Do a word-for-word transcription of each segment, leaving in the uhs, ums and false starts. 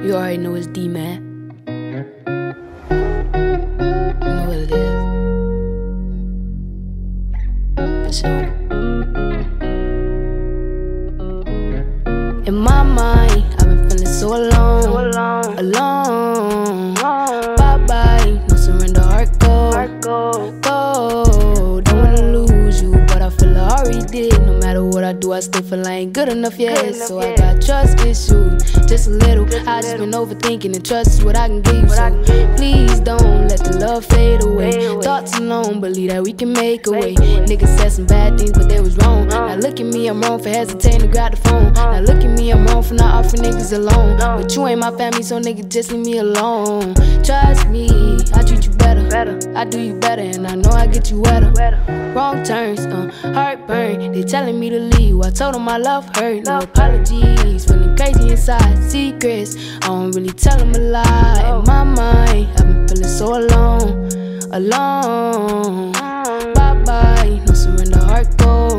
You already know it's D, man. You know what it is. For sure. In my mind, I've been feeling so alone, so alone, alone. Bye bye, no surrender, heart go, heart go, go. Don't wanna lose you, but I feel I already did. No matter what I do, I still feel I ain't good enough yet. Good enough so yet. I got trust issues, just a little. Just I just little. Been overthinking, and trust is what I can give you. So please don't let the love fade away. Fade away. Thoughts alone, believe that we can make a way. Niggas said some bad things, but they was wrong. wrong. Now look at me, I'm wrong for hesitating to grab the phone. Now look at me, I'm wrong for not offering niggas alone. But you ain't my family, so nigga, just leave me alone. Trust me, I treat you better. better. I do you better, and I know I get you wetter. wetter. Wrong turns, uh, heartburn. They telling me to leave. I told them my love hurt. No apologies, feeling crazy inside. Secrets, I don't really tell them a lie. In my mind, I've been feeling so alone, alone. Bye bye, no surrender, heart go,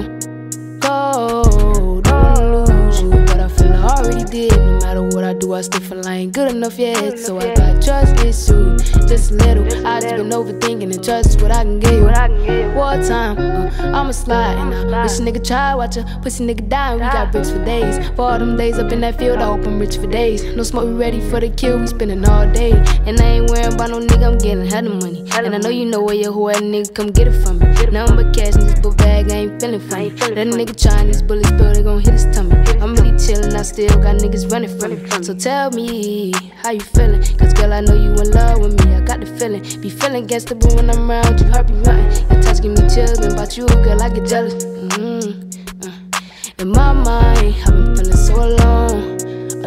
go. Don't wanna lose you, but I feel I already did. No matter what I do, I still feel I ain't good enough yet. So I got trust issues, just a little. I just been overthinking, and trust is what I can give you. Wartime, uh, I'ma slide, and I wish a nigga try, watch a pussy nigga die. We got bricks for days. For all them days up in that field, I hope I'm rich for days. No smoke, we ready for the kill, we spending all day. And I ain't worrying about no nigga, I'm getting hella money. And I know you know where your whole ass nigga, come get it from me. Nothing but cash in this book bag, I ain't feeling funny. Let a nigga try and these bullets spill, they gon' hit his tummy. I'm really chillin', I still got niggas running from me. So tell me, how you feeling? Cause girl, I know you in love with me, I got the feeling. Be feeling gangsta, but when I'm around you, heart be running. Your touch give me chills, and about you, girl, I get jealous. Mm-hmm. uh. In my mind, I've been feeling so alone,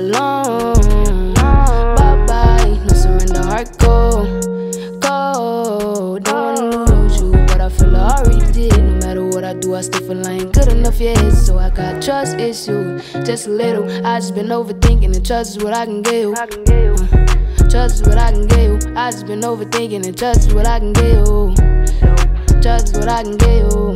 alone. Bye bye, no surrender, heart go, go. Don't wanna lose you, but I feel I already did. No matter what I do, I still feel I ain't good enough yet. So I got trust issues, just a little. I just been overthinking, and trust is what I can give. Uh. Trust is what I can give you. I just been overthinking, and trust is what I can give you. Trust is what I can give you.